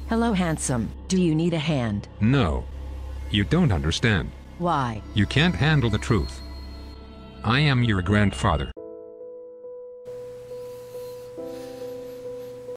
Hello, handsome. Do you need a hand? No. You don't understand. Why? You can't handle the truth. I am your grandfather.